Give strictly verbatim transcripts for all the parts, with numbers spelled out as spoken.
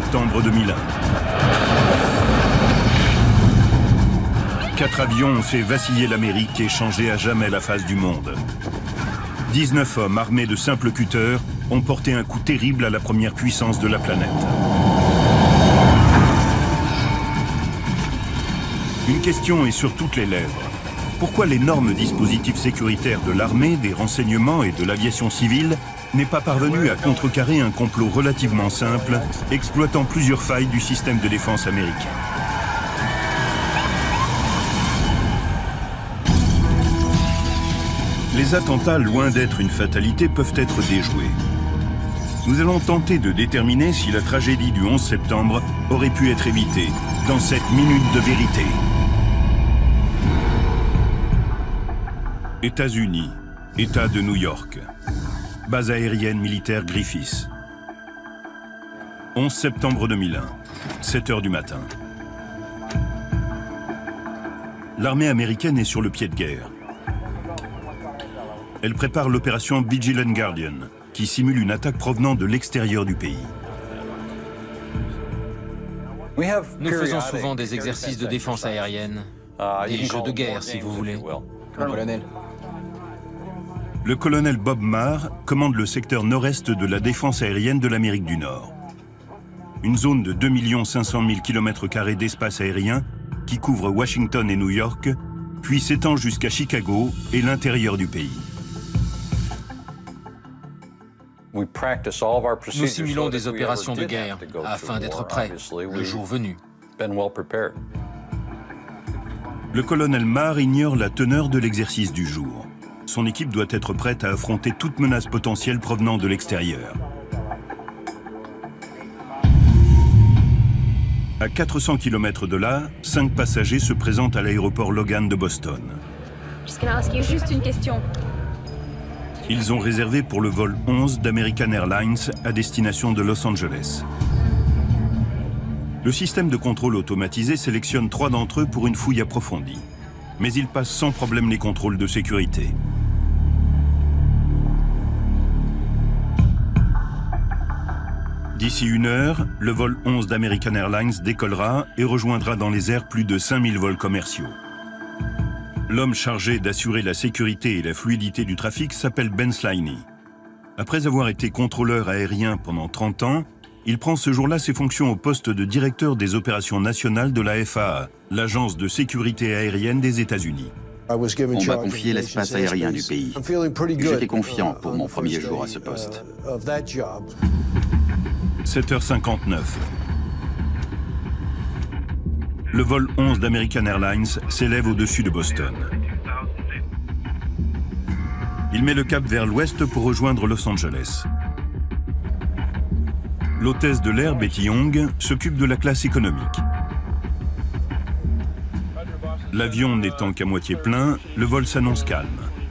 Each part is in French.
septembre deux mille un. Quatre avions ont fait vaciller l'Amérique et changé à jamais la face du monde. dix-neuf hommes armés de simples cutters ont porté un coup terrible à la première puissance de la planète. Une question est sur toutes les lèvres. Pourquoi l'énorme dispositif sécuritaire de l'armée, des renseignements et de l'aviation civile n'est pas parvenu à contrecarrer un complot relativement simple, exploitant plusieurs failles du système de défense américain? Les attentats, loin d'être une fatalité, peuvent être déjoués. Nous allons tenter de déterminer si la tragédie du onze septembre aurait pu être évitée dans cette minute de vérité. États-Unis, État de New York. Base aérienne militaire Griffith. onze septembre deux mille un, sept heures du matin. L'armée américaine est sur le pied de guerre. Elle prépare l'opération Vigilant Guardian, qui simule une attaque provenant de l'extérieur du pays. Nous faisons souvent des exercices de défense aérienne, des jeux de guerre si vous voulez. Mon colonel. Le colonel Bob Marr commande le secteur nord-est de la défense aérienne de l'Amérique du Nord. Une zone de deux millions cinq cent mille kilomètres carrés d'espace aérien qui couvre Washington et New York, puis s'étend jusqu'à Chicago et l'intérieur du pays. Nous simulons des opérations de guerre afin d'être prêts le jour venu. Le colonel Marr ignore la teneur de l'exercice du jour. Son équipe doit être prête à affronter toute menace potentielle provenant de l'extérieur. À quatre cents kilomètres de là, cinq passagers se présentent à l'aéroport Logan de Boston. Juste une question. Ils ont réservé pour le vol onze d'American Airlines à destination de Los Angeles. Le système de contrôle automatisé sélectionne trois d'entre eux pour une fouille approfondie. Mais ils passent sans problème les contrôles de sécurité. D'ici une heure, le vol onze d'American Airlines décollera et rejoindra dans les airs plus de cinq mille vols commerciaux. L'homme chargé d'assurer la sécurité et la fluidité du trafic s'appelle Ben Sliney. Après avoir été contrôleur aérien pendant trente ans, il prend ce jour-là ses fonctions au poste de directeur des opérations nationales de la F A A, l'agence de sécurité aérienne des États-Unis. On m'a confié l'espace aérien du pays. J'étais confiant pour mon premier jour à ce poste. sept heures cinquante-neuf. Le vol onze d'American Airlines s'élève au-dessus de Boston. Il met le cap vers l'ouest pour rejoindre Los Angeles. L'hôtesse de l'air, Betty Young, s'occupe de la classe économique. L'avion n'étant qu'à moitié plein, le vol s'annonce calme.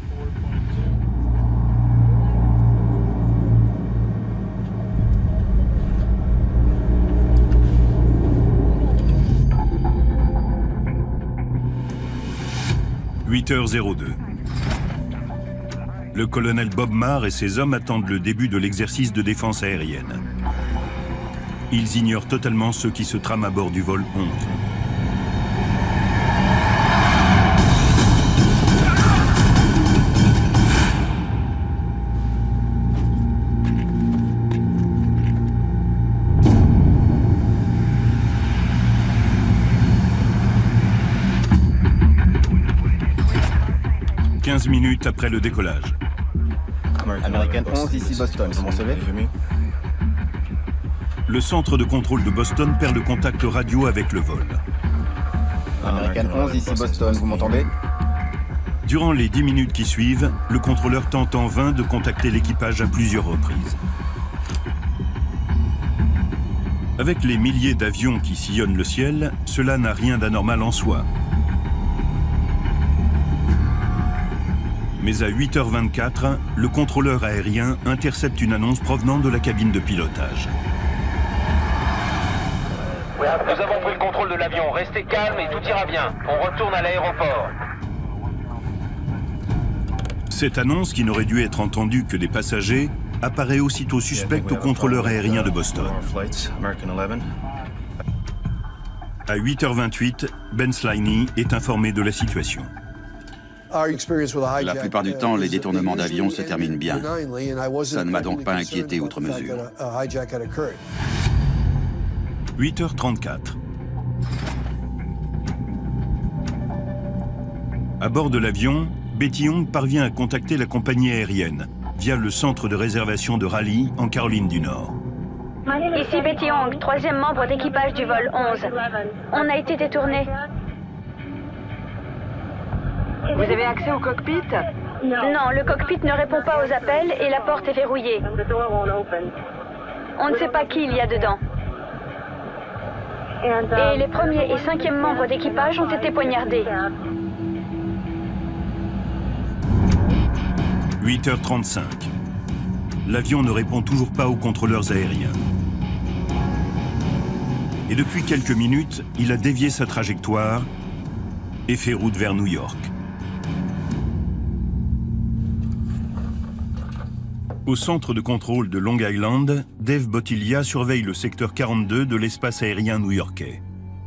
huit heures deux. Le colonel Bob Marr et ses hommes attendent le début de l'exercice de défense aérienne. Ils ignorent totalement ce qui se trame à bord du vol onze. quinze minutes après le décollage. American onze, ici Boston, vous m'en recevez? Le centre de contrôle de Boston perd le contact radio avec le vol. American onze, ici Boston, vous m'entendez? Durant les dix minutes qui suivent, le contrôleur tente en vain de contacter l'équipage à plusieurs reprises. Avec les milliers d'avions qui sillonnent le ciel, cela n'a rien d'anormal en soi. Mais à huit heures vingt-quatre, le contrôleur aérien intercepte une annonce provenant de la cabine de pilotage. Nous avons pris le contrôle de l'avion. Restez calme et tout ira bien. On retourne à l'aéroport. Cette annonce, qui n'aurait dû être entendue que des passagers, apparaît aussitôt suspecte au contrôleur aérien de Boston. À huit heures vingt-huit, Ben Sliney est informé de la situation. La plupart du temps, les détournements d'avions se terminent bien. Ça ne m'a donc pas inquiété outre mesure. huit heures trente-quatre. À bord de l'avion, Betty Young parvient à contacter la compagnie aérienne via le centre de réservation de Raleigh en Caroline du Nord. Ici Betty Young, troisième membre d'équipage du vol onze. On a été détourné. Vous avez accès au cockpit? Non, le cockpit ne répond pas aux appels et la porte est verrouillée. On ne sait pas qui il y a dedans. Et les premiers et cinquième membres d'équipage ont été poignardés. huit heures trente-cinq. L'avion ne répond toujours pas aux contrôleurs aériens. Et depuis quelques minutes, il a dévié sa trajectoire et fait route vers New York. Au centre de contrôle de Long Island, Dave Bottiglia surveille le secteur quarante-deux de l'espace aérien new-yorkais.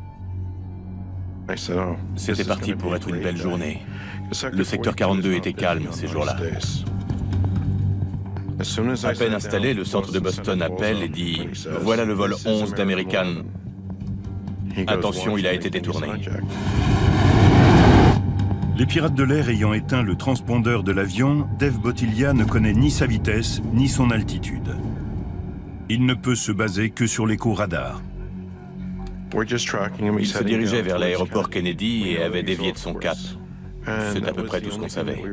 C'était parti pour être une belle journée. Le secteur quarante-deux était calme ces jours-là. À peine installé, le centre de Boston appelle et dit « Voilà le vol onze d'American. Attention, il a été détourné. » Les pirates de l'air ayant éteint le transpondeur de l'avion, Dave Bottiglia ne connaît ni sa vitesse ni son altitude. Il ne peut se baser que sur l'écho radar. Il se dirigeait vers l'aéroport Kennedy et avait dévié de son cap. C'est à peu près tout ce qu'on savait.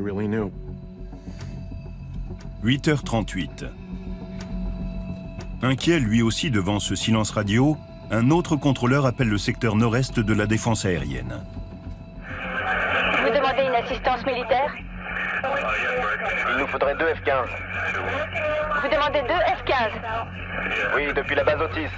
huit heures trente-huit. Inquiet lui aussi devant ce silence radio, un autre contrôleur appelle le secteur nord-est de la défense aérienne. Vous demandez une assistance militaire? Il nous faudrait deux F quinze. Vous demandez deux F quinze? Oui, depuis la base Otis.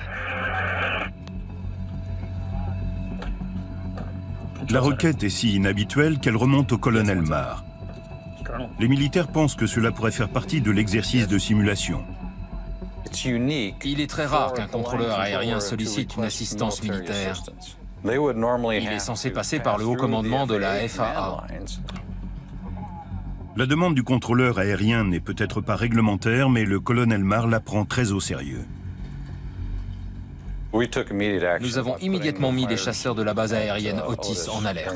La requête est si inhabituelle qu'elle remonte au colonel Marr. Les militaires pensent que cela pourrait faire partie de l'exercice de simulation. Il est très rare qu'un contrôleur aérien sollicite une assistance militaire. Il est censé passer par le haut commandement de la F A A. La demande du contrôleur aérien n'est peut-être pas réglementaire, mais le colonel Marr la prend très au sérieux. Nous avons immédiatement mis les chasseurs de la base aérienne Otis en alerte.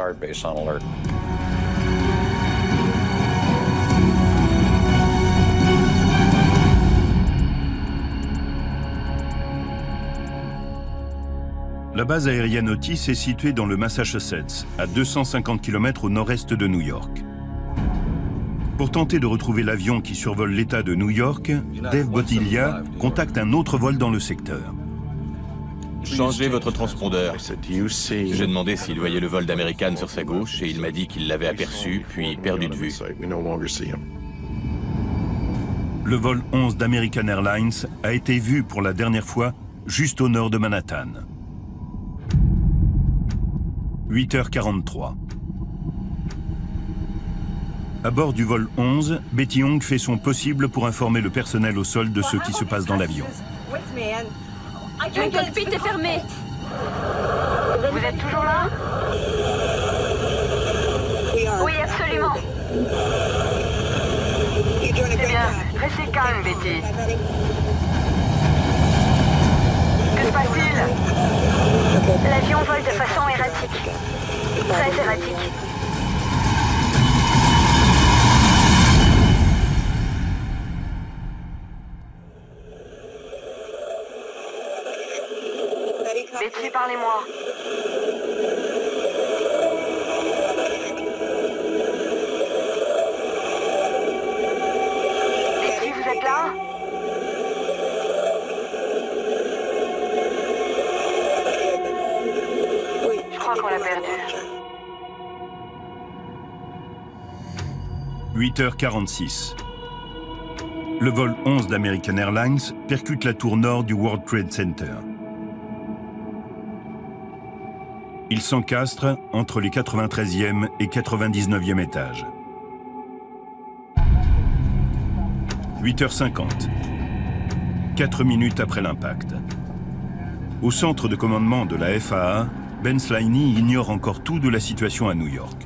La base aérienne Otis est située dans le Massachusetts, à deux cent cinquante kilomètres au nord-est de New York. Pour tenter de retrouver l'avion qui survole l'État de New York, Dave Bottiglia contacte un autre vol dans le secteur. Changez votre transpondeur. J'ai demandé s'il voyait le vol d'American sur sa gauche et il m'a dit qu'il l'avait aperçu, puis perdu de vue. Le vol onze d'American Airlines a été vu pour la dernière fois juste au nord de Manhattan. huit heures quarante-trois. À bord du vol onze, Betty Young fait son possible pour informer le personnel au sol de ce qui se passe dans l'avion. Le cockpit est fermé. Vous êtes toujours là? Oui, absolument. C'est bien. Restez calme, Betty. Que se passe-t-il? L'avion vole de façon erratique. Très erratique. Betty, parlez-moi. Betty, vous êtes là? Je crois qu'on l'a perdu. huit heures quarante-six. Le vol onze d'American Airlines percute la tour nord du World Trade Center. Il s'encastre entre les quatre-vingt-treizième et quatre-vingt-dix-neuvième étages. huit heures cinquante. Quatre minutes après l'impact. Au centre de commandement de la F A A, Ben Sliney ignore encore tout de la situation à New York.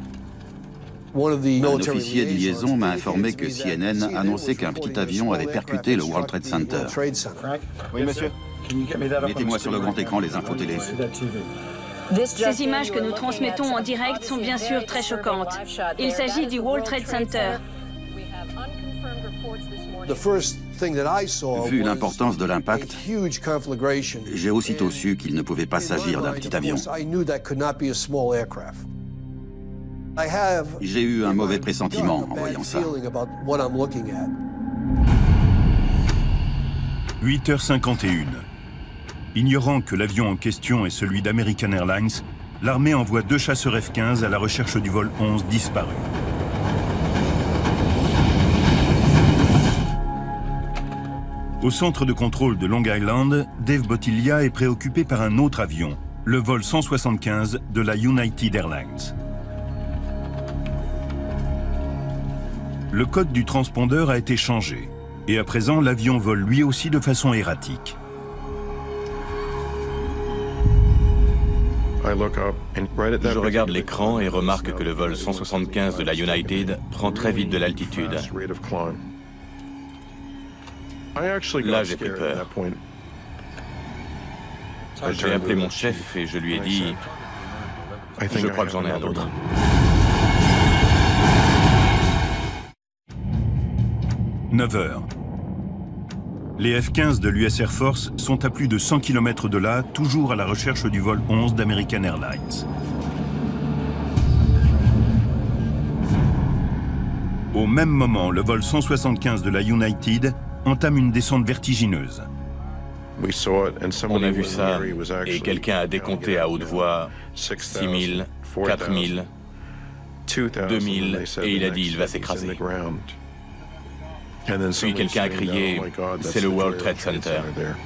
Un officier de liaison m'a informé que C N N annonçait qu'un petit avion avait percuté le World Trade Center. Oui, monsieur. Mettez-moi sur le grand écran les infos télé. Ces images que nous transmettons en direct sont bien sûr très choquantes. Il s'agit du World Trade Center. Vu l'importance de l'impact, j'ai aussitôt su qu'il ne pouvait pas s'agir d'un petit avion. J'ai eu un mauvais pressentiment en voyant ça. huit heures cinquante et une. Ignorant que l'avion en question est celui d'American Airlines, l'armée envoie deux chasseurs F quinze à la recherche du vol onze disparu. Au centre de contrôle de Long Island, Dave Bottiglia est préoccupé par un autre avion, le vol cent soixante-quinze de la United Airlines. Le code du transpondeur a été changé, et à présent l'avion vole lui aussi de façon erratique. Je regarde l'écran et remarque que le vol cent soixante-quinze de la United prend très vite de l'altitude. Là, j'ai pris peur. J'ai appelé mon chef et je lui ai dit « Je crois que j'en ai un autre ». neuf heures. Les F quinze de l'U S Air Force sont à plus de cent kilomètres de là, toujours à la recherche du vol onze d'American Airlines. Au même moment, le vol cent soixante-quinze de la United entame une descente vertigineuse. On a vu ça et quelqu'un a décompté à haute voix six mille, quatre mille, deux mille et il a dit « il va s'écraser ». Puis quelqu'un a crié « c'est le World Trade Center ».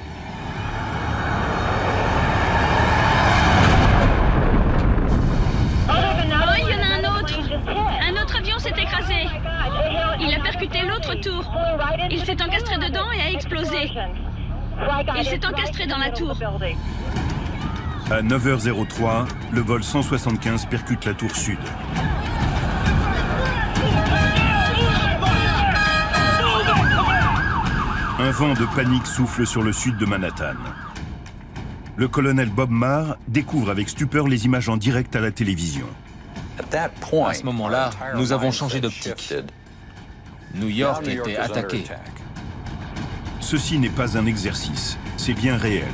Oh, il y en a un autre. Un autre avion s'est écrasé. Il a percuté l'autre tour. Il s'est encastré dedans et a explosé. Il s'est encastré dans la tour. À neuf heures trois, le vol cent soixante-quinze percute la tour sud. Un vent de panique souffle sur le sud de Manhattan. Le colonel Bob Marr découvre avec stupeur les images en direct à la télévision. À ce moment-là, nous avons changé d'optique. New York était attaqué. Ceci n'est pas un exercice, c'est bien réel.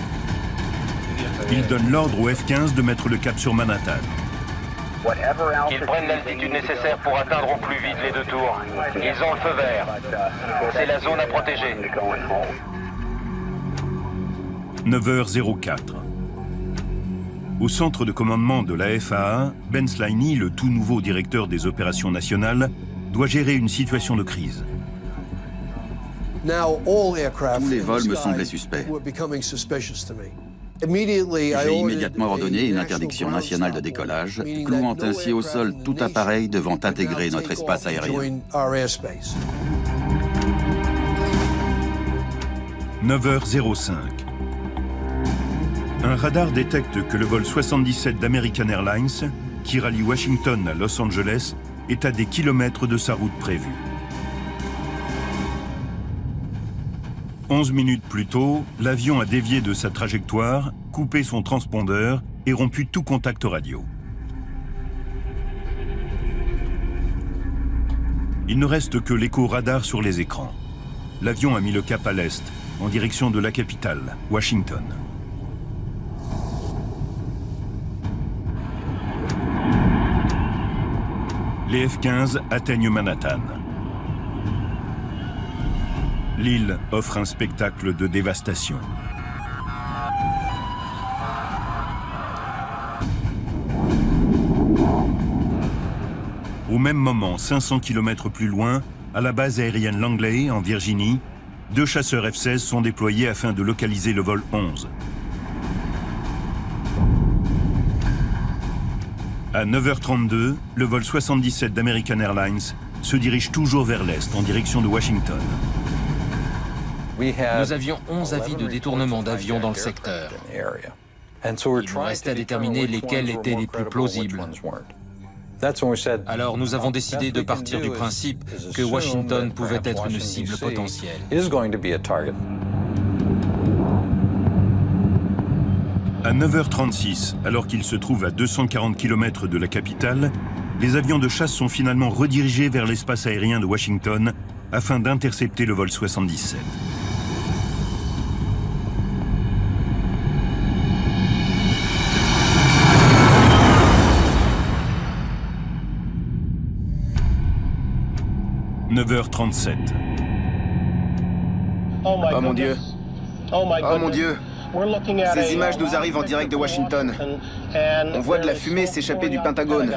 Il donne l'ordre au F quinze de mettre le cap sur Manhattan. Qu'ils prennent l'altitude nécessaire pour atteindre au plus vite les deux tours. Ils ont le feu vert. C'est la zone à protéger. neuf heures quatre. Au centre de commandement de la F A A, Ben Sliney, le tout nouveau directeur des opérations nationales, doit gérer une situation de crise. Tous les vols me semblaient suspects. J'ai immédiatement ordonné une interdiction nationale de décollage, clouant ainsi au sol tout appareil devant intégrer notre espace aérien. neuf heures cinq. Un radar détecte que le vol soixante-dix-sept d'American Airlines, qui rallie Washington à Los Angeles, est à des kilomètres de sa route prévue. Onze minutes plus tôt, l'avion a dévié de sa trajectoire, coupé son transpondeur et rompu tout contact radio. Il ne reste que l'écho radar sur les écrans. L'avion a mis le cap à l'est, en direction de la capitale, Washington. Les F quinze atteignent Manhattan. L'île offre un spectacle de dévastation. Au même moment, cinq cents kilomètres plus loin, à la base aérienne Langley, en Virginie, deux chasseurs F seize sont déployés afin de localiser le vol onze. À neuf heures trente-deux, le vol soixante-dix-sept d'American Airlines se dirige toujours vers l'est, en direction de Washington. Nous avions onze avis de détournement d'avions dans le secteur. Il nous restait à déterminer lesquels étaient les plus plausibles. Alors nous avons décidé de partir du principe que Washington pouvait être une cible potentielle. À neuf heures trente-six, alors qu'il se trouve à deux cent quarante kilomètres de la capitale, les avions de chasse sont finalement redirigés vers l'espace aérien de Washington afin d'intercepter le vol soixante-dix-sept. neuf heures trente-sept. Oh mon Dieu. Oh mon Dieu. Ces images nous arrivent en direct de Washington. On voit de la fumée s'échapper du Pentagone.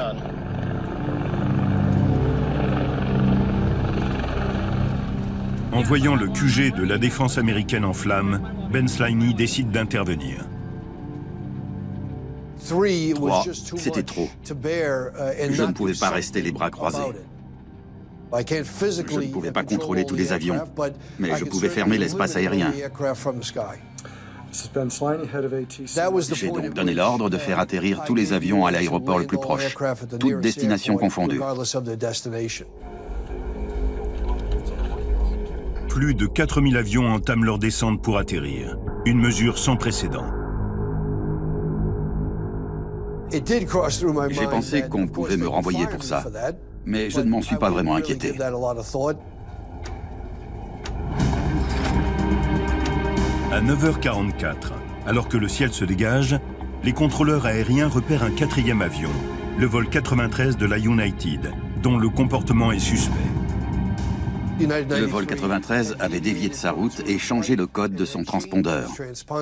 En voyant le Q G de la défense américaine en flammes, Ben Sliney décide d'intervenir. Trois, c'était trop. Je ne pouvais pas rester les bras croisés. Je ne pouvais pas contrôler tous les avions, mais je pouvais fermer l'espace aérien. J'ai donc donné l'ordre de faire atterrir tous les avions à l'aéroport le plus proche, toutes destinations confondues. Plus de quatre mille avions entament leur descente pour atterrir, une mesure sans précédent. J'ai pensé qu'on pouvait me renvoyer pour ça, mais je ne m'en suis pas vraiment inquiété. À neuf heures quarante-quatre, alors que le ciel se dégage, les contrôleurs aériens repèrent un quatrième avion, le vol quatre-vingt-treize de la United, dont le comportement est suspect. Le vol quatre-vingt-treize avait dévié de sa route et changé le code de son transpondeur.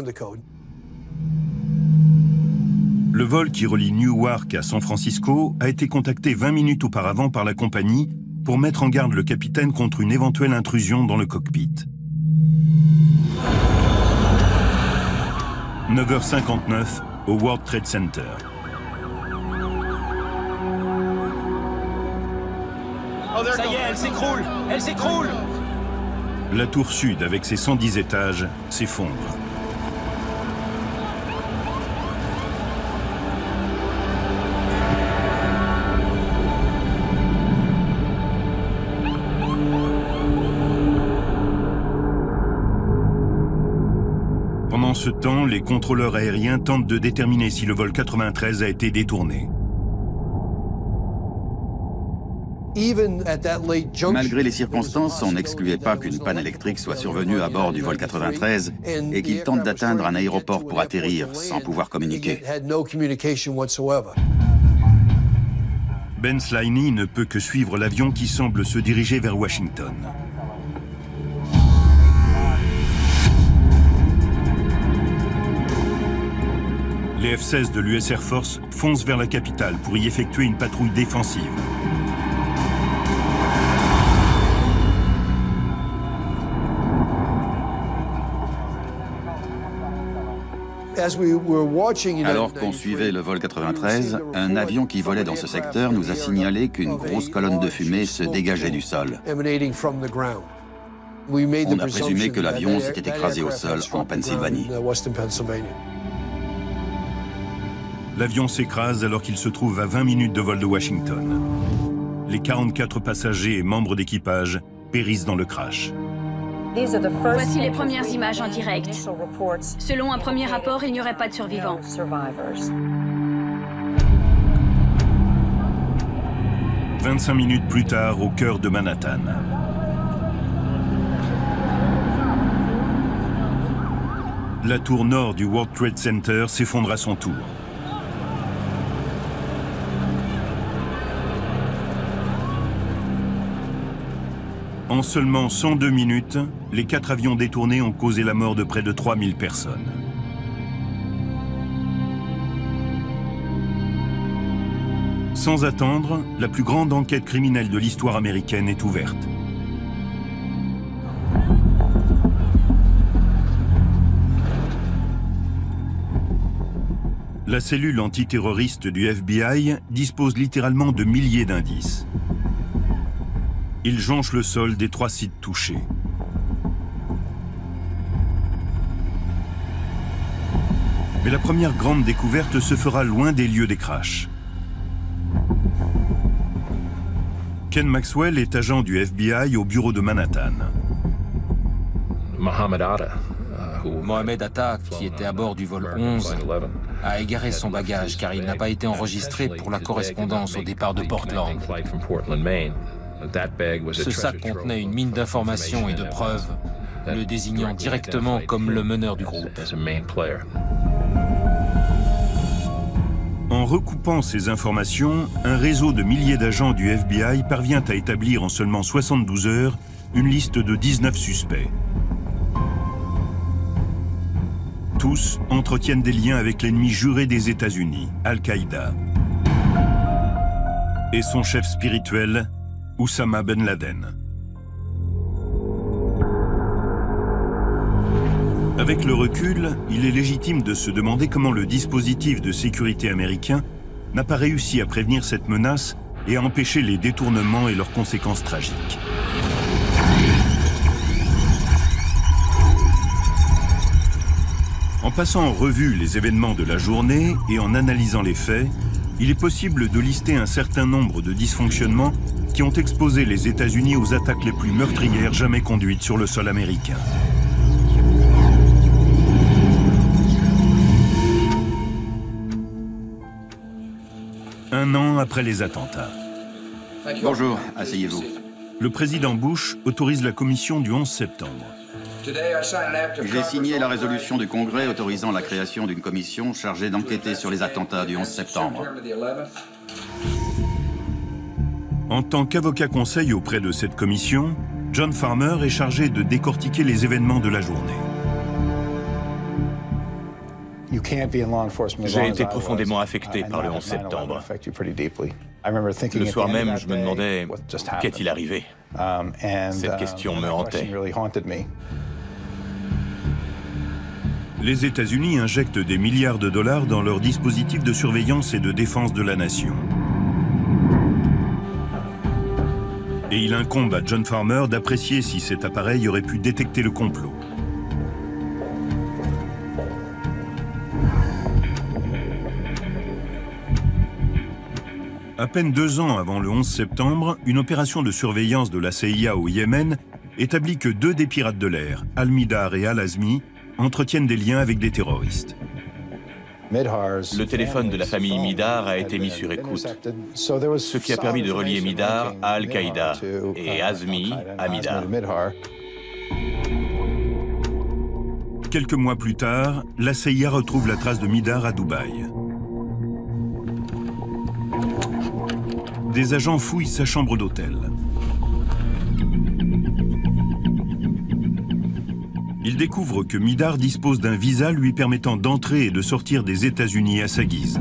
Le vol qui relie Newark à San Francisco a été contacté vingt minutes auparavant par la compagnie pour mettre en garde le capitaine contre une éventuelle intrusion dans le cockpit. neuf heures cinquante-neuf au World Trade Center. Ça y est, elle s'écroule! Elle s'écroule! La tour sud, avec ses cent dix étages, s'effondre. Pendant ce temps, les contrôleurs aériens tentent de déterminer si le vol quatre-vingt-treize a été détourné. Malgré les circonstances, on n'excluait pas qu'une panne électrique soit survenue à bord du vol quatre-vingt-treize et qu'il tente d'atteindre un aéroport pour atterrir sans pouvoir communiquer. Ben Sliney ne peut que suivre l'avion qui semble se diriger vers Washington. Les F seize de l'U S Air Force foncent vers la capitale pour y effectuer une patrouille défensive. Alors qu'on suivait le vol quatre-vingt-treize, un avion qui volait dans ce secteur nous a signalé qu'une grosse colonne de fumée se dégageait du sol. On a présumé que l'avion s'était écrasé au sol en Pennsylvanie. L'avion s'écrase alors qu'il se trouve à vingt minutes de vol de Washington. Les quarante-quatre passagers et membres d'équipage périssent dans le crash. Voici les premières images en direct. Selon un premier rapport, il n'y aurait pas de survivants. vingt-cinq minutes plus tard, au cœur de Manhattan. La tour nord du World Trade Center s'effondre à son tour. En seulement cent deux minutes, les quatre avions détournés ont causé la mort de près de trois mille personnes. Sans attendre, la plus grande enquête criminelle de l'histoire américaine est ouverte. La cellule antiterroriste du F B I dispose littéralement de milliers d'indices. Il jonche le sol des trois sites touchés. Mais la première grande découverte se fera loin des lieux des crashs. Ken Maxwell est agent du F B I au bureau de Manhattan. Mohamed Atta, qui était à bord du vol onze, a égaré son bagage car il n'a pas été enregistré pour la correspondance au départ de Portland. Ce sac contenait une mine d'informations et de preuves, le désignant directement comme le meneur du groupe. En recoupant ces informations, un réseau de milliers d'agents du F B I parvient à établir en seulement soixante-douze heures une liste de dix-neuf suspects. Tous entretiennent des liens avec l'ennemi juré des États-Unis, Al-Qaïda, et son chef spirituel, Oussama Ben Laden. Avec le recul, il est légitime de se demander comment le dispositif de sécurité américain n'a pas réussi à prévenir cette menace et à empêcher les détournements et leurs conséquences tragiques. En passant en revue les événements de la journée et en analysant les faits, il est possible de lister un certain nombre de dysfonctionnements qui ont exposé les États-Unis aux attaques les plus meurtrières jamais conduites sur le sol américain. Un an après les attentats. Bonjour, asseyez-vous. Le président Bush autorise la commission du onze septembre. J'ai signé la résolution du Congrès autorisant la création d'une commission chargée d'enquêter sur les attentats du onze septembre. En tant qu'avocat conseil auprès de cette commission, John Farmer est chargé de décortiquer les événements de la journée. J'ai été profondément affecté par le onze septembre. Le soir même, je me demandais, qu'est-il arrivé? Cette question me hantait. Les États-Unis injectent des milliards de dollars dans leur dispositif de surveillance et de défense de la nation. Et il incombe à John Farmer d'apprécier si cet appareil aurait pu détecter le complot. À peine deux ans avant le onze septembre, une opération de surveillance de la C I A au Yémen établit que deux des pirates de l'air, Al-Midar et Al-Azmi, entretiennent des liens avec des terroristes. Le téléphone de la famille Midar a été mis sur écoute, ce qui a permis de relier Midar à Al-Qaïda et Azmi à Midar. Quelques mois plus tard, la C I A retrouve la trace de Midar à Dubaï. Des agents fouillent sa chambre d'hôtel. Ils découvrent que Midar dispose d'un visa lui permettant d'entrer et de sortir des États-Unis à sa guise.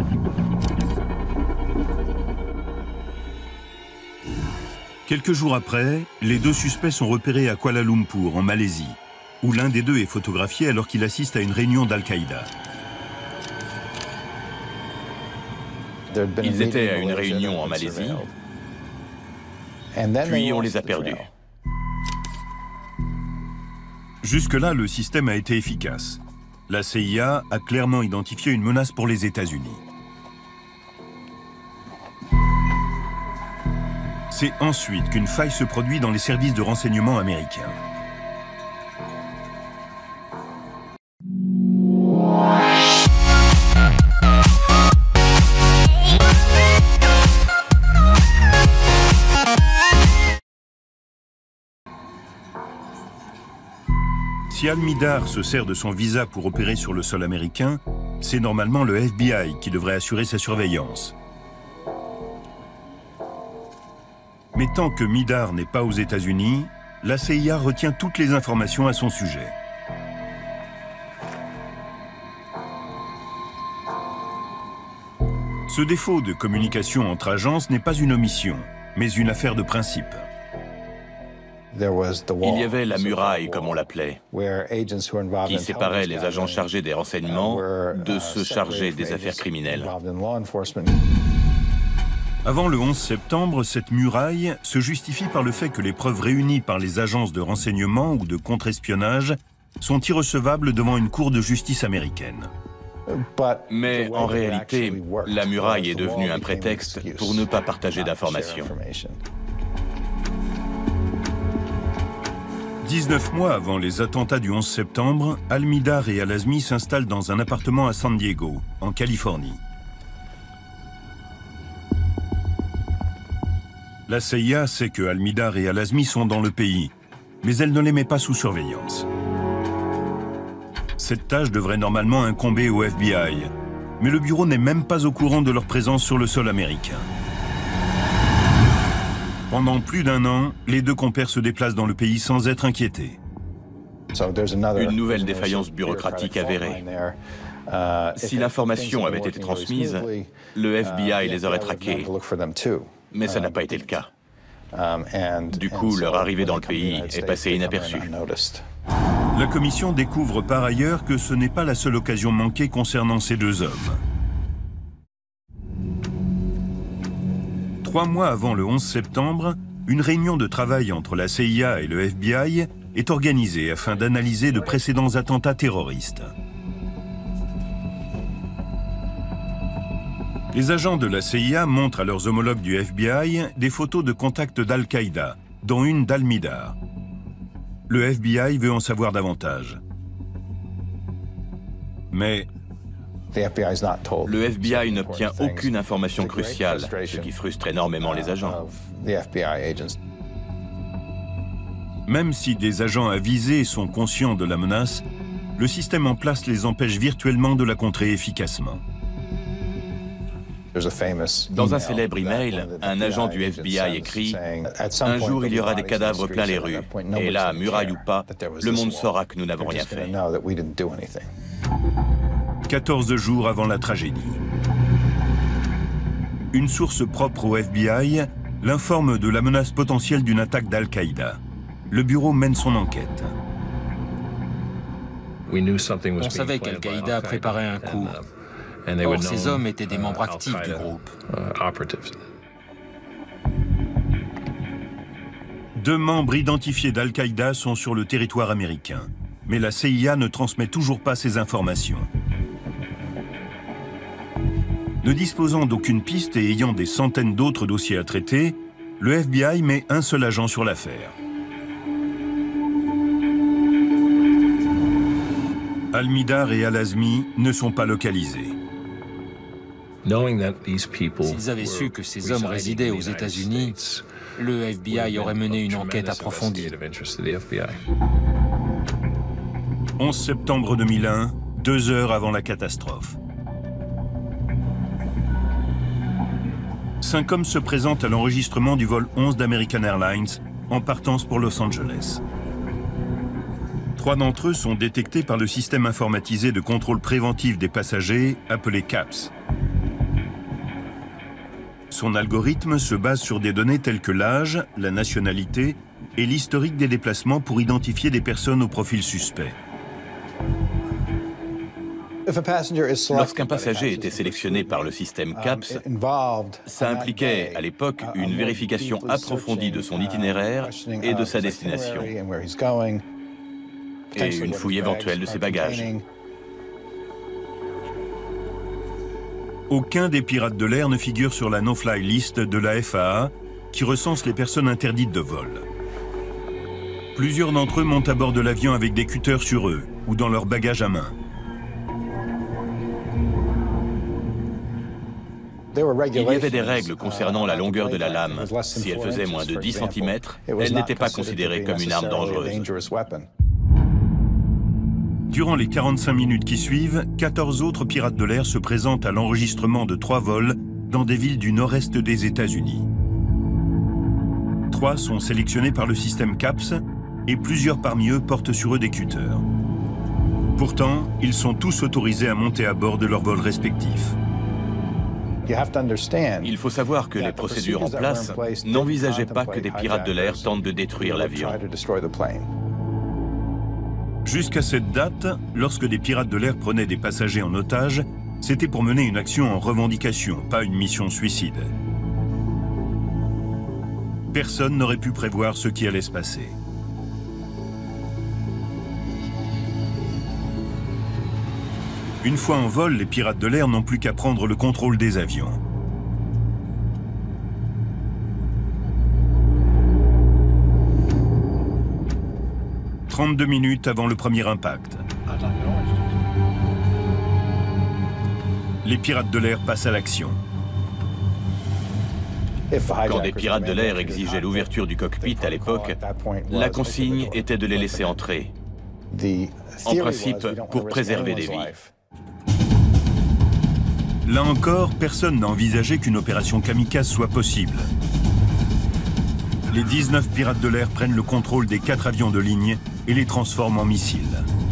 Quelques jours après, les deux suspects sont repérés à Kuala Lumpur, en Malaisie, où l'un des deux est photographié alors qu'il assiste à une réunion d'Al-Qaïda. Ils étaient à une réunion en Malaisie, puis on les a perdus. Jusque-là, le système a été efficace. La C I A a clairement identifié une menace pour les États-Unis. C'est ensuite qu'une faille se produit dans les services de renseignement américains. Si Al-Midar se sert de son visa pour opérer sur le sol américain, c'est normalement le F B I qui devrait assurer sa surveillance. Mais tant que Midar n'est pas aux États-Unis, la C I A retient toutes les informations à son sujet. Ce défaut de communication entre agences n'est pas une omission, mais une affaire de principe. Il y avait la muraille, comme on l'appelait, qui séparait les agents chargés des renseignements de ceux chargés des affaires criminelles. Avant le onze septembre, cette muraille se justifie par le fait que les preuves réunies par les agences de renseignement ou de contre-espionnage sont irrecevables devant une cour de justice américaine. Mais en réalité, la muraille est devenue un prétexte pour ne pas partager d'informations. dix-neuf mois avant les attentats du onze septembre, Al-Mihdhar et Al-Azmi s'installent dans un appartement à San Diego, en Californie. La C I A sait que Al-Mihdhar et Al-Azmi sont dans le pays, mais elle ne les met pas sous surveillance. Cette tâche devrait normalement incomber au F B I, mais le bureau n'est même pas au courant de leur présence sur le sol américain. Pendant plus d'un an, les deux compères se déplacent dans le pays sans être inquiétés. Une nouvelle défaillance bureaucratique avérée. Si l'information avait été transmise, le F B I les aurait traqués. Mais ça n'a pas été le cas. Du coup, leur arrivée dans le pays est passée inaperçue. La commission découvre par ailleurs que ce n'est pas la seule occasion manquée concernant ces deux hommes. Trois mois avant le onze septembre, une réunion de travail entre la C I A et le F B I est organisée afin d'analyser de précédents attentats terroristes. Les agents de la C I A montrent à leurs homologues du F B I des photos de contacts d'Al-Qaïda, dont une d'Al-Mihdhar. Le F B I veut en savoir davantage. Mais le F B I n'obtient aucune information cruciale, ce qui frustre énormément les agents. Même si des agents avisés sont conscients de la menace, le système en place les empêche virtuellement de la contrer efficacement. Dans un célèbre email, un agent du F B I écrit « Un jour, il y aura des cadavres plein les rues. Et là, muraille ou pas, le monde saura que nous n'avons rien fait. » quatorze jours avant la tragédie. Une source propre au F B I l'informe de la menace potentielle d'une attaque d'Al-Qaïda. Le bureau mène son enquête. On savait qu'Al-Qaïda préparait un coup. Or, ces hommes étaient des membres actifs du groupe. Deux membres identifiés d'Al-Qaïda sont sur le territoire américain. Mais la C I A ne transmet toujours pas ces informations. Ne disposant d'aucune piste et ayant des centaines d'autres dossiers à traiter, le F B I met un seul agent sur l'affaire. Al-Mihdhar et Al-Azmi ne sont pas localisés. S'ils avaient su que ces hommes résidaient aux États-Unis, le F B I aurait mené une enquête approfondie. onze septembre deux mille un, deux heures avant la catastrophe. Cinq hommes se présentent à l'enregistrement du vol onze d'American Airlines en partance pour Los Angeles. Trois d'entre eux sont détectés par le système informatisé de contrôle préventif des passagers appelé CAPS. Son algorithme se base sur des données telles que l'âge, la nationalité et l'historique des déplacements pour identifier des personnes au profil suspect. Lorsqu'un passager était sélectionné par le système CAPS, ça impliquait à l'époque une vérification approfondie de son itinéraire et de sa destination, et une fouille éventuelle de ses bagages. Aucun des pirates de l'air ne figure sur la no-fly list de la F A A, qui recense les personnes interdites de vol. Plusieurs d'entre eux montent à bord de l'avion avec des cutters sur eux ou dans leur bagage à main. Il y avait des règles concernant la longueur de la lame. Si elle faisait moins de dix centimètres, elle n'était pas considérée comme une arme dangereuse. Durant les quarante-cinq minutes qui suivent, quatorze autres pirates de l'air se présentent à l'enregistrement de trois vols dans des villes du nord-est des États-Unis. Trois sont sélectionnés par le système CAPS et plusieurs parmi eux portent sur eux des cutters. Pourtant, ils sont tous autorisés à monter à bord de leurs vols respectifs. Il faut savoir que les procédures en place n'envisageaient pas que des pirates de l'air tentent de détruire l'avion. Jusqu'à cette date, lorsque des pirates de l'air prenaient des passagers en otage, c'était pour mener une action en revendication, pas une mission suicide. Personne n'aurait pu prévoir ce qui allait se passer. Une fois en vol, les pirates de l'air n'ont plus qu'à prendre le contrôle des avions. trente-deux minutes avant le premier impact. Les pirates de l'air passent à l'action. Quand des pirates de l'air exigeaient l'ouverture du cockpit à l'époque, la consigne était de les laisser entrer. En principe, pour préserver des vies. Là encore, personne n'a envisagé qu'une opération kamikaze soit possible. Les dix-neuf pirates de l'air prennent le contrôle des quatre avions de ligne et les transforment en missiles.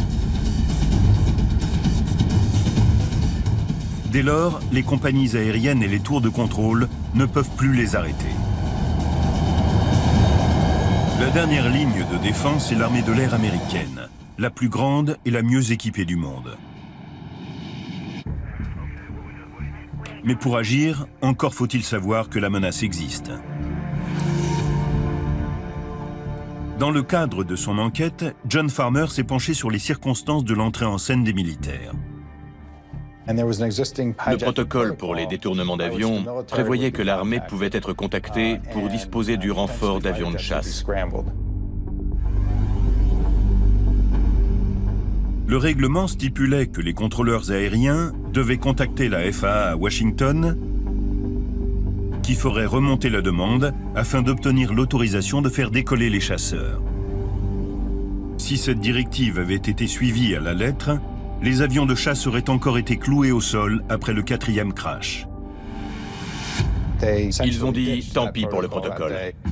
Dès lors, les compagnies aériennes et les tours de contrôle ne peuvent plus les arrêter. La dernière ligne de défense est l'armée de l'air américaine, la plus grande et la mieux équipée du monde. Mais pour agir, encore faut-il savoir que la menace existe. Dans le cadre de son enquête, John Farmer s'est penché sur les circonstances de l'entrée en scène des militaires. Le protocole pour les détournements d'avions prévoyait que l'armée pouvait être contactée pour disposer du renfort d'avions de chasse. Le règlement stipulait que les contrôleurs aériens devaient contacter la F A A à Washington, qui ferait remonter la demande afin d'obtenir l'autorisation de faire décoller les chasseurs. Si cette directive avait été suivie à la lettre, les avions de chasse auraient encore été cloués au sol après le quatrième crash. Ils ont dit tant pis pour le protocole.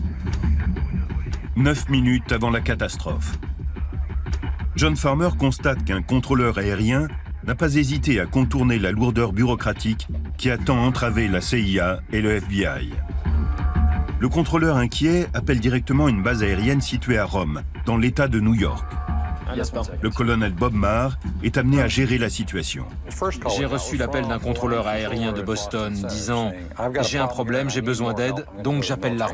Neuf minutes avant la catastrophe. John Farmer constate qu'un contrôleur aérien n'a pas hésité à contourner la lourdeur bureaucratique qui a tant entravé la C I A et le F B I. Le contrôleur inquiet appelle directement une base aérienne située à Rome, dans l'État de New York. Le colonel Bob Marr est amené à gérer la situation. J'ai reçu l'appel d'un contrôleur aérien de Boston disant « J'ai un problème, j'ai besoin d'aide, donc j'appelle l'armée. »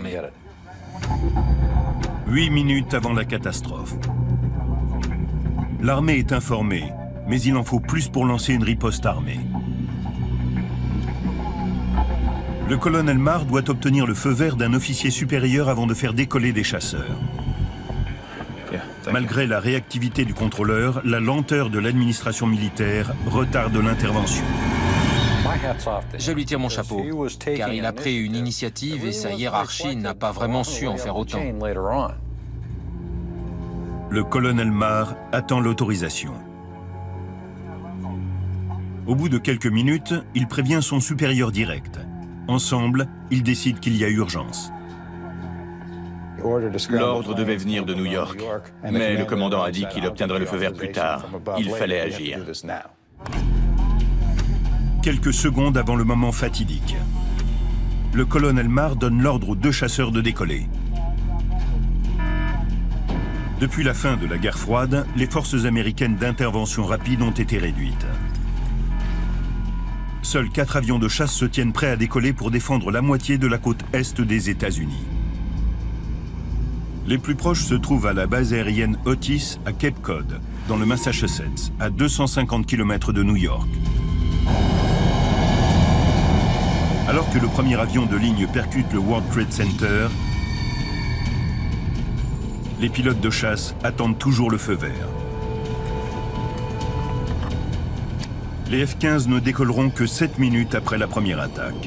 Huit minutes avant la catastrophe. L'armée est informée, mais il en faut plus pour lancer une riposte armée. Le colonel Marr doit obtenir le feu vert d'un officier supérieur avant de faire décoller des chasseurs. Malgré la réactivité du contrôleur, la lenteur de l'administration militaire retarde l'intervention. Je lui tire mon chapeau, car il a pris une initiative et sa hiérarchie n'a pas vraiment su en faire autant. Le colonel Marr attend l'autorisation. Au bout de quelques minutes, il prévient son supérieur direct. Ensemble, ils décident qu'il y a urgence. L'ordre devait venir de New York, mais le commandant a dit qu'il obtiendrait le feu vert plus tard. Il fallait agir. Quelques secondes avant le moment fatidique, le colonel Marr donne l'ordre aux deux chasseurs de décoller. Depuis la fin de la guerre froide, les forces américaines d'intervention rapide ont été réduites. Seuls quatre avions de chasse se tiennent prêts à décoller pour défendre la moitié de la côte est des États-Unis. Les plus proches se trouvent à la base aérienne Otis à Cape Cod, dans le Massachusetts, à deux cent cinquante kilomètres de New York. Alors que le premier avion de ligne percute le World Trade Center, les pilotes de chasse attendent toujours le feu vert. Les F quinze ne décolleront que sept minutes après la première attaque.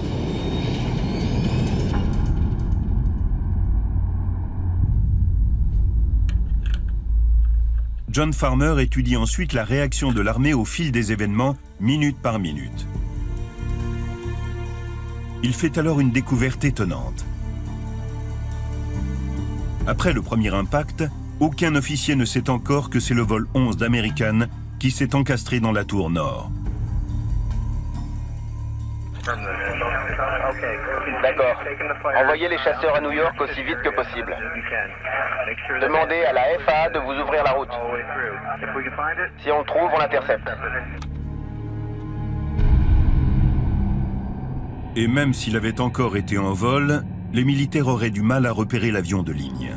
John Farmer étudie ensuite la réaction de l'armée au fil des événements, minute par minute. Il fait alors une découverte étonnante. Après le premier impact, aucun officier ne sait encore que c'est le vol onze d'American qui s'est encastré dans la tour nord. D'accord. Envoyez les chasseurs à New York aussi vite que possible. Demandez à la F A A de vous ouvrir la route. Si on le trouve, on l'intercepte. Et même s'il avait encore été en vol, les militaires auraient du mal à repérer l'avion de ligne.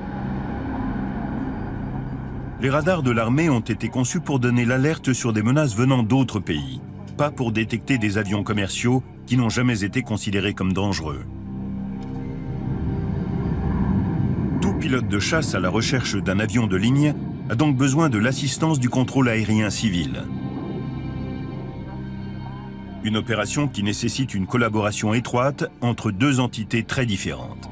Les radars de l'armée ont été conçus pour donner l'alerte sur des menaces venant d'autres pays, pas pour détecter des avions commerciaux qui n'ont jamais été considérés comme dangereux. Tout pilote de chasse à la recherche d'un avion de ligne a donc besoin de l'assistance du contrôle aérien civil. Une opération qui nécessite une collaboration étroite entre deux entités très différentes.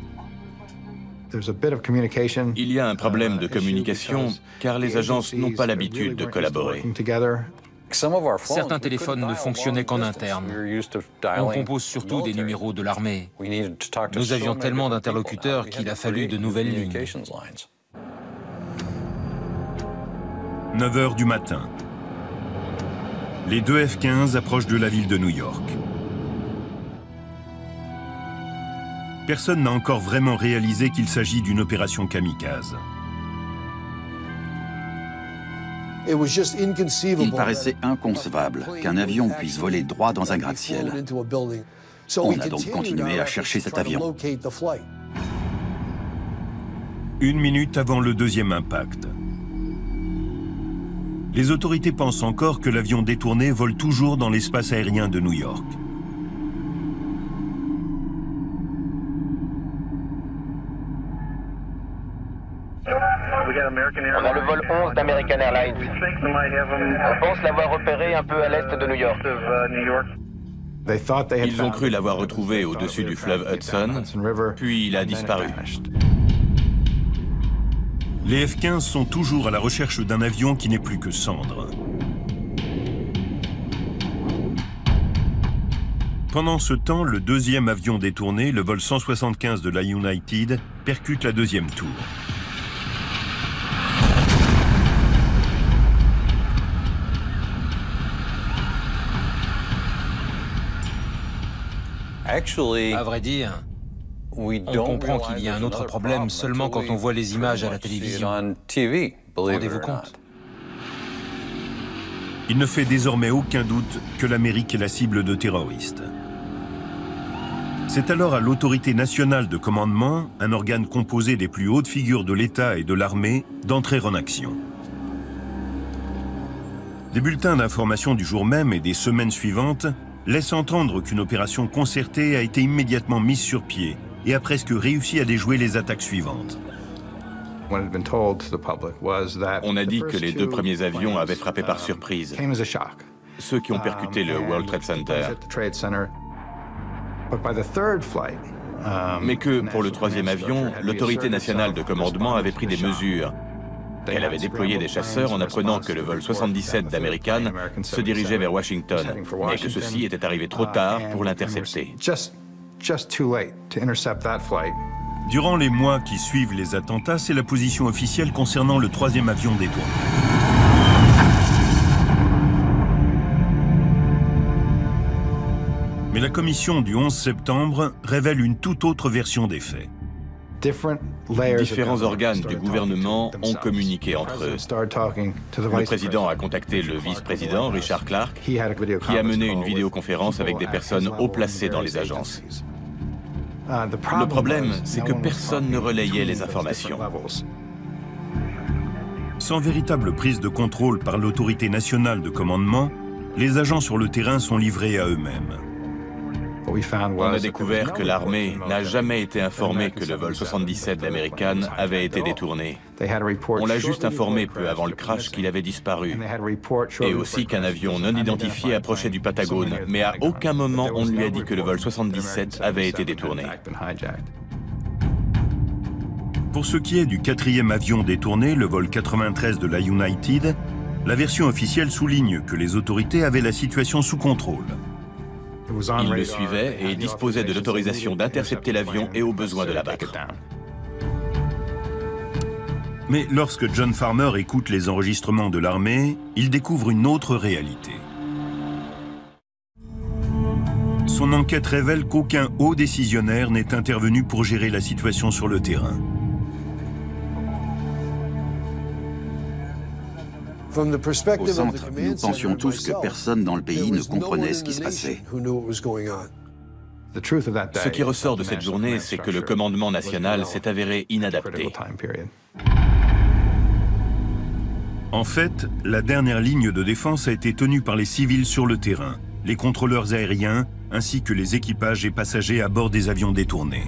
Il y a un problème de communication car les agences n'ont pas l'habitude de collaborer. Certains téléphones ne fonctionnaient qu'en interne. On compose surtout des numéros de l'armée. Nous avions tellement d'interlocuteurs qu'il a fallu de nouvelles lignes. neuf heures du matin. Les deux F quinze approchent de la ville de New York. Personne n'a encore vraiment réalisé qu'il s'agit d'une opération kamikaze. Il paraissait inconcevable qu'un avion puisse voler droit dans un gratte-ciel. On a donc continué à chercher cet avion. Une minute avant le deuxième impact. Les autorités pensent encore que l'avion détourné vole toujours dans l'espace aérien de New York. On a le vol onze d'American Airlines. On pense l'avoir repéré un peu à l'est de New York. Ils ont cru l'avoir retrouvé au-dessus du fleuve Hudson, puis il a disparu. Les F quinze sont toujours à la recherche d'un avion qui n'est plus que cendre. Pendant ce temps, le deuxième avion détourné, le vol cent soixante-quinze de la United, percute la deuxième tour. À vrai dire, on comprend qu'il y a un autre problème seulement quand on voit les images à la télévision. Rendez-vous compte? Il ne fait désormais aucun doute que l'Amérique est la cible de terroristes. C'est alors à l'autorité nationale de commandement, un organe composé des plus hautes figures de l'État et de l'armée, d'entrer en action. Des bulletins d'information du jour même et des semaines suivantes laissent entendre qu'une opération concertée a été immédiatement mise sur pied et a presque réussi à déjouer les attaques suivantes. On a dit que les deux premiers avions avaient frappé par surprise, ceux qui ont percuté le World Trade Center. Mais que, pour le troisième avion, l'autorité nationale de commandement avait pris des mesures. Elle avait déployé des chasseurs en apprenant que le vol soixante-dix-sept d'American se dirigeait vers Washington, mais que ceux-ci étaient arrivés trop tard pour l'intercepter. Durant les mois qui suivent les attentats, c'est la position officielle concernant le troisième avion détourné. Mais la commission du onze septembre révèle une toute autre version des faits. Différents organes du gouvernement ont communiqué entre eux. Le président a contacté le vice-président, Richard Clark, qui a mené une vidéoconférence avec des personnes haut placées dans les agences. Le problème, c'est que personne ne relayait les informations. Sans véritable prise de contrôle par l'autorité nationale de commandement, les agents sur le terrain sont livrés à eux-mêmes. On a découvert que l'armée n'a jamais été informée que le vol soixante-dix-sept d'American avait été détourné. On l'a juste informé peu avant le crash qu'il avait disparu. Et aussi qu'un avion non identifié approchait du Pentagone, mais à aucun moment on ne lui a dit que le vol soixante-dix-sept avait été détourné. Pour ce qui est du quatrième avion détourné, le vol quatre-vingt-treize de la United, la version officielle souligne que les autorités avaient la situation sous contrôle. Il le suivait et disposait de l'autorisation d'intercepter l'avion et au besoin de l'abattre. Mais lorsque John Farmer écoute les enregistrements de l'armée, il découvre une autre réalité. Son enquête révèle qu'aucun haut décisionnaire n'est intervenu pour gérer la situation sur le terrain. Au centre, nous pensions tous que personne dans le pays ne comprenait ce qui se passait. Ce qui ressort de cette journée, c'est que le commandement national s'est avéré inadapté. En fait, la dernière ligne de défense a été tenue par les civils sur le terrain, les contrôleurs aériens, ainsi que les équipages et passagers à bord des avions détournés.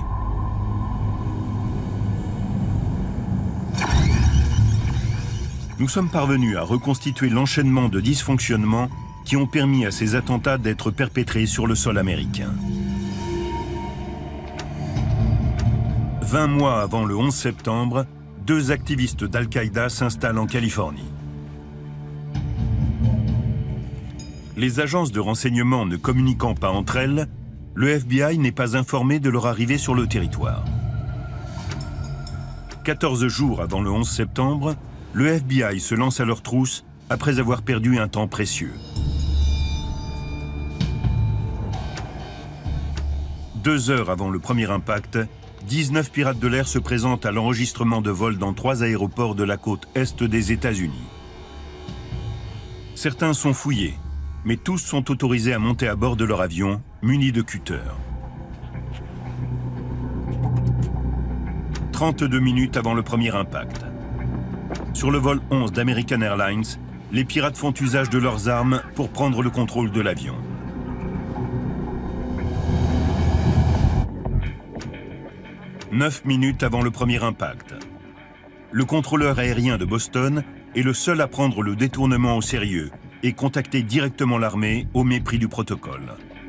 Nous sommes parvenus à reconstituer l'enchaînement de dysfonctionnements qui ont permis à ces attentats d'être perpétrés sur le sol américain. Vingt mois avant le onze septembre, deux activistes d'Al-Qaïda s'installent en Californie. Les agences de renseignement ne communiquant pas entre elles, le F B I n'est pas informé de leur arrivée sur le territoire. quatorze jours avant le onze septembre, le F B I se lance à leur trousse après avoir perdu un temps précieux. Deux heures avant le premier impact, dix-neuf pirates de l'air se présentent à l'enregistrement de vol dans trois aéroports de la côte est des États-Unis. Certains sont fouillés, mais tous sont autorisés à monter à bord de leur avion, munis de cutters. trente-deux minutes avant le premier impact. Sur le vol onze d'American Airlines, les pirates font usage de leurs armes pour prendre le contrôle de l'avion. Neuf minutes avant le premier impact. Le contrôleur aérien de Boston est le seul à prendre le détournement au sérieux et contacter directement l'armée au mépris du protocole.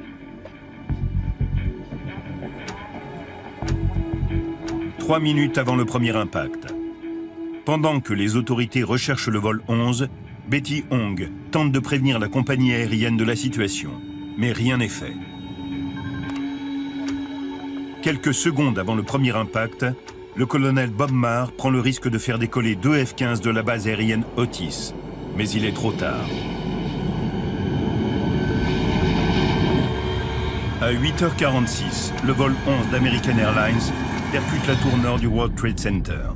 Trois minutes avant le premier impact. Pendant que les autorités recherchent le vol onze, Betty Ong tente de prévenir la compagnie aérienne de la situation, mais rien n'est fait. Quelques secondes avant le premier impact, le colonel Bob Marr prend le risque de faire décoller deux F quinze de la base aérienne Otis, mais il est trop tard. À huit heures quarante-six, le vol onze d'American Airlines percute la tour nord du World Trade Center.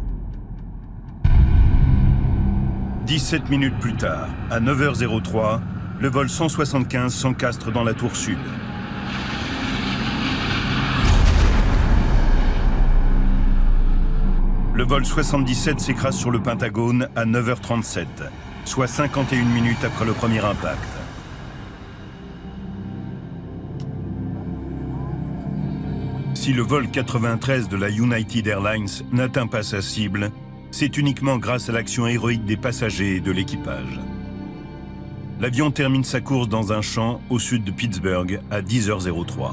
dix-sept minutes plus tard, à neuf heures trois, le vol cent soixante-quinze s'encastre dans la tour sud. Le vol soixante-dix-sept s'écrase sur le Pentagone à neuf heures trente-sept, soit cinquante et une minutes après le premier impact. Si le vol quatre-vingt-treize de la United Airlines n'atteint pas sa cible, c'est uniquement grâce à l'action héroïque des passagers et de l'équipage. L'avion termine sa course dans un champ au sud de Pittsburgh à dix heures trois.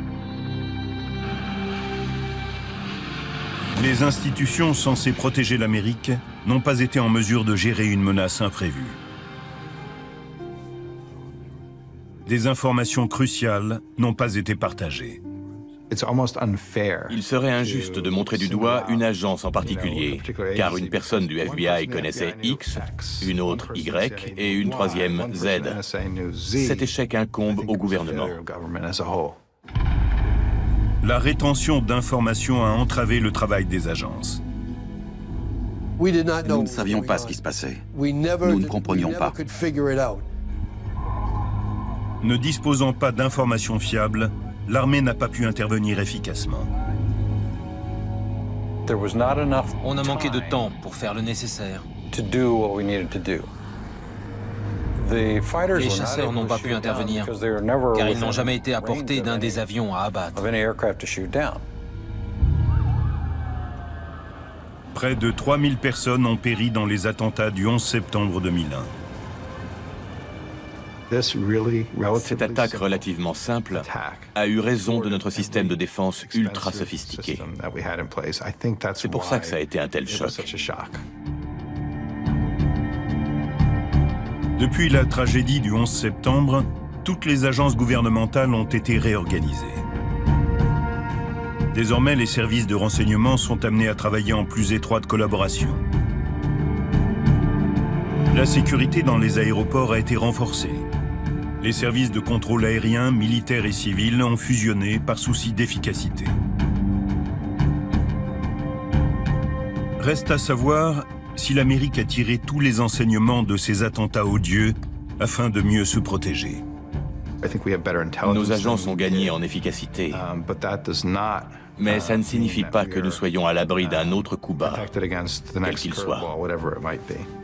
Les institutions censées protéger l'Amérique n'ont pas été en mesure de gérer une menace imprévue. Des informations cruciales n'ont pas été partagées. Il serait injuste de montrer du doigt une agence en particulier, car une personne du F B I connaissait X, une autre Y et une troisième Z. Cet échec incombe au gouvernement. La rétention d'informations a entravé le travail des agences. Nous ne savions pas ce qui se passait. Nous ne comprenions pas. Ne disposant pas d'informations fiables, l'armée n'a pas pu intervenir efficacement. On a manqué de temps pour faire le nécessaire. Les chasseurs n'ont pas pu intervenir, car ils n'ont jamais été à portée d'un des avions à abattre. Près de trois mille personnes ont péri dans les attentats du onze septembre deux mille un. Cette attaque relativement simple a eu raison de notre système de défense ultra sophistiqué. C'est pour ça que ça a été un tel choc. Depuis la tragédie du onze septembre, toutes les agences gouvernementales ont été réorganisées. Désormais, les services de renseignement sont amenés à travailler en plus étroite collaboration. La sécurité dans les aéroports a été renforcée. Les services de contrôle aérien, militaires et civils ont fusionné par souci d'efficacité. Reste à savoir si l'Amérique a tiré tous les enseignements de ces attentats odieux afin de mieux se protéger. Nos agences ont gagné en efficacité. Mais ça ne signifie pas que nous soyons à l'abri d'un autre coup bas, quel qu'il soit.